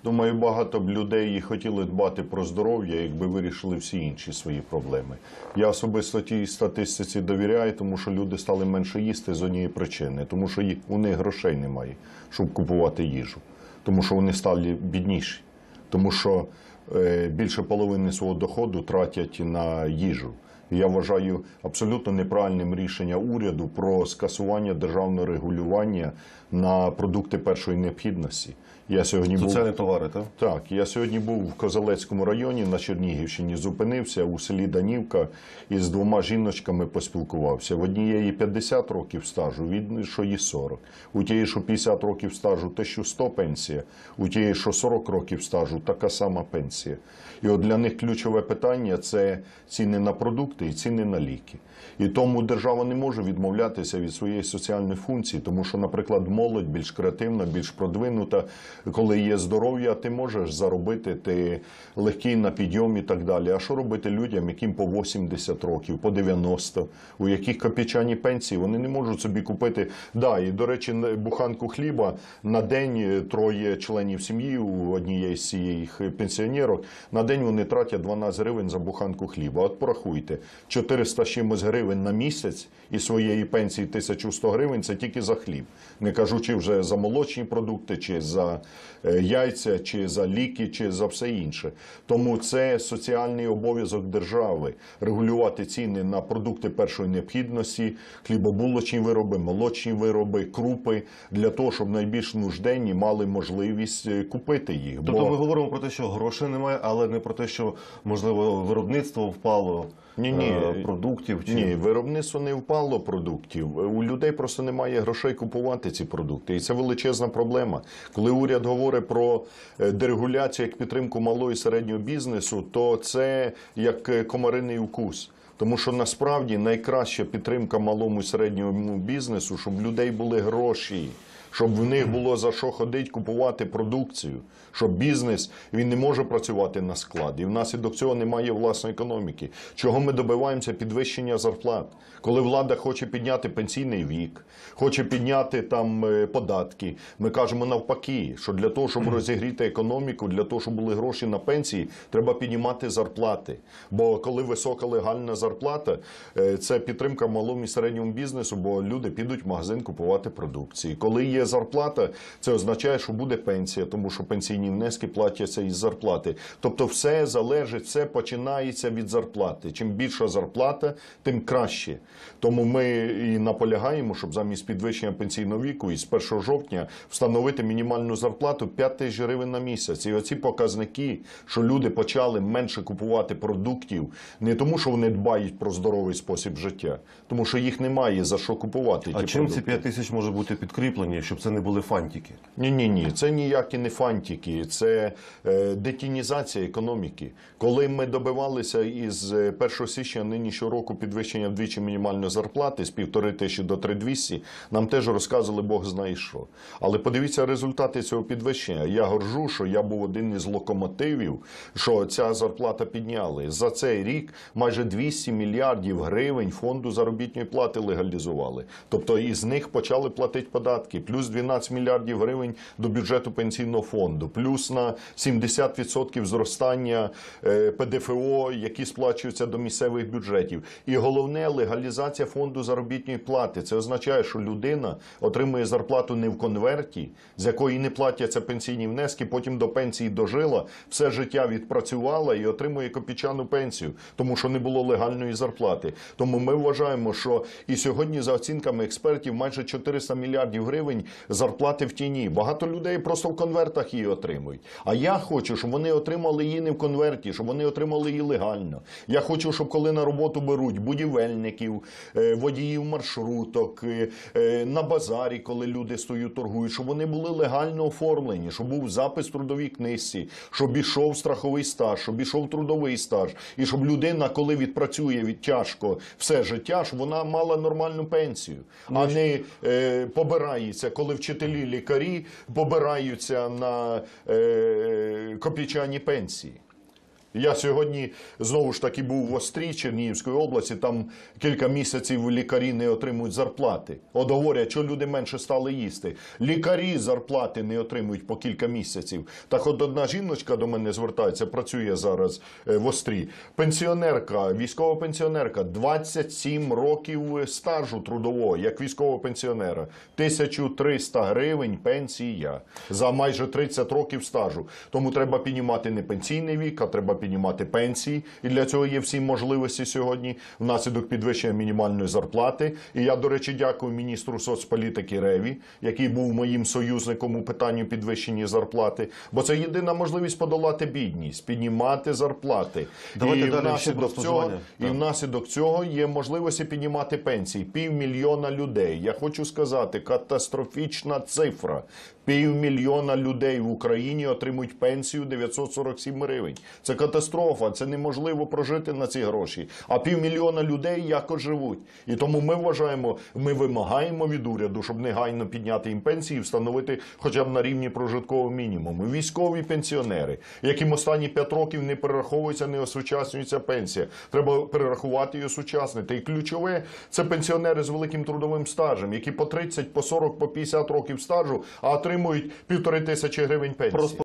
Думаю, багато б людей і хотіли дбати про здоров'я, якби вирішили всі інші свої проблеми. Я особисто тій статистиці довіряю, тому що люди стали менше їсти з однієї причини. Тому що у них грошей немає, щоб купувати їжу. Тому що вони стали бідніші. Тому що більше половини свого доходу тратять на їжу. Я вважаю абсолютно неправильним рішення уряду про скасування державного регулювання на продукти першої необхідності. Соціальні товари, так? Так. Я сьогодні був в Козелецькому районі на Чернігівщині, зупинився у селі Данівка і з двома жіночками поспілкувався. В однієї 50 років стажу, в іншої 40. У тієї, що 50 років стажу, 1100 пенсія. У тієї, що 40 років стажу, така сама пенсія. І от для них ключове питання – це ціни на продукти і ціни на ліки. І тому держава не може відмовлятися від своєї соціальної функції, тому що, наприклад, молодь більш креативна, більш продвинута, коли є здоров'я, ти можеш заробити, ти легкий на підйом і так далі. А що робити людям, яким по 80 років, по 90, у яких копійчані пенсії, вони не можуть собі купити. Да, і, до речі, буханку хліба на день троє членів сім'ї у однієї з цих пенсіонерок, на день вони тратять 12 гривень за буханку хліба. От порахуйте, 400 з чимось гривень на місяць і своєї пенсії 1100 гривень – це тільки за хліб. Не кажучи вже за молочні продукти, чи за яйця, чи за ліки, чи за все інше. Тому це соціальний обов'язок держави – регулювати ціни на продукти першої необхідності, хлібобулочні вироби, молочні вироби, крупи, для того, щоб найбільш нужденні мали можливість купити їх. Тобто ми говоримо про те, що грошей немає, але не про те, що, можливо, виробництво впало продуктів? Ні, виробництво не впало продуктів. У людей просто немає грошей купувати ці продукти. І це величезна проблема. Коли уряд говорить про дерегуляцію як підтримку малого і середнього бізнесу, то це як комариний укус. Тому що насправді найкраща підтримка малому і середньому бізнесу, щоб у людей були гроші, щоб в них було за що ходити, купувати продукцію, щоб бізнес, він не може працювати на складі. І внаслідок цього немає власної економіки. Чого ми добиваємося? Підвищення зарплат. Коли влада хоче підняти пенсійний вік, хоче підняти там податки, ми кажемо навпаки, що для того, щоб розігріти економіку, для того, щоб були гроші на пенсії, треба піднімати зарплати. Бо коли висока легальна зарплата, це підтримка малому і середньому бізнесу, бо люди підуть в магазин купувати продукцію. Коли є зарплата, це означає, що буде пенсія, тому що пенсійні внески платяться із зарплати. Тобто все залежить, все починається від зарплати. Чим більша зарплата, тим краще. Тому ми і наполягаємо, щоб замість підвищення пенсійного віку із 1 жовтня встановити мінімальну зарплату 5 тисяч гривень на місяць. І оці показники, що люди почали менше купувати продуктів, не тому, що вони дбають про здоровий спосіб життя, тому що їх немає за що купувати. А чим ці 5 тисяч може бути підкріплені, щоб це не були фантики? Ні, це ніякі не фантики, це детінізація економіки. Коли ми добивалися із 1 січня нинішнього року підвищення вдвічі мінімальної зарплати з 1500 до 3200, нам теж розказували Бог знає що. Але подивіться результати цього підвищення. Я горжу, що я був один із локомотивів, що ця зарплата підняли. За цей рік майже 200 мільярдів гривень фонду заробітної плати легалізували. Тобто із них почали платити податки. Плюс 12 мільярдів гривень до бюджету пенсійного фонду. Плюс на 70% зростання ПДФО, які сплачуються до місцевих бюджетів. І головне – легалізація фонду заробітної плати. Це означає, що людина отримує зарплату не в конверті, з якої не платяться пенсійні внески, потім до пенсії дожила, все життя відпрацювала і отримує копійчану пенсію, тому що не було легальної зарплати. Тому ми вважаємо, що і сьогодні, за оцінками експертів, майже 400 мільярдів гривень зарплати в тіні. Багато людей просто в конвертах її отримують. А я хочу, щоб вони отримали її не в конверті, щоб вони отримали її легально. Я хочу, щоб коли на роботу беруть будівельників, водіїв маршруток, на базарі, коли люди стоять, торгують, щоб вони були легально оформлені, щоб був запис в трудовій книжці, щоб ішов страховий стаж, щоб ішов трудовий стаж. І щоб людина, коли відпрацює тяжко все життя, щоб вона мала нормальну пенсію, а не побирається, коли вчителі, лікарі побираються на копійчані пенсії. Я сьогодні, знову ж таки, був в Острі, Чернігівської області, там кілька місяців лікарі не отримують зарплати. От говорять, що люди менше стали їсти. Лікарі зарплати не отримують по кілька місяців. Так от одна жіночка до мене звертається, працює зараз в Острі. Пенсіонерка, військова пенсіонерка, 27 років стажу трудового, як військового пенсіонера. 1300 гривень пенсія за майже 30 років стажу. Тому треба піднімати не пенсійний вік, а треба піднімати пенсії. І для цього є всі можливості сьогодні внаслідок підвищення мінімальної зарплати. І я, до речі, дякую міністру соцполітики Реві, який був моїм союзником у питанні підвищення зарплати. Бо це єдина можливість подолати бідність, піднімати зарплати. Давайте І далі внаслідок цього є можливості піднімати пенсії. 500 000 людей. Я хочу сказати, катастрофічна цифра. 500 000 людей в Україні отримують пенсію 947 гривень. Це катастрофа, це неможливо прожити на ці гроші. А 500 000 людей якось живуть. І тому ми вважаємо, ми вимагаємо від уряду, щоб негайно підняти їм пенсії і встановити хоча б на рівні прожиткового мінімуму. Військові пенсіонери, яким останні 5 років не перераховується, не осучаснюється пенсія. Треба перерахувати і осучаснити. І ключове – це пенсіонери з великим трудовим стажем, які по 30, по 40, по 50 років стажу, а отримують 1500 гривень пенсії.